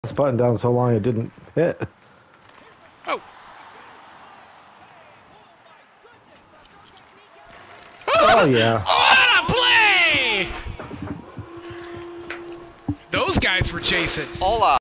this button down so long it didn't hit. Oh. Oh, yeah. What a play! Those guys were chasing. Hola.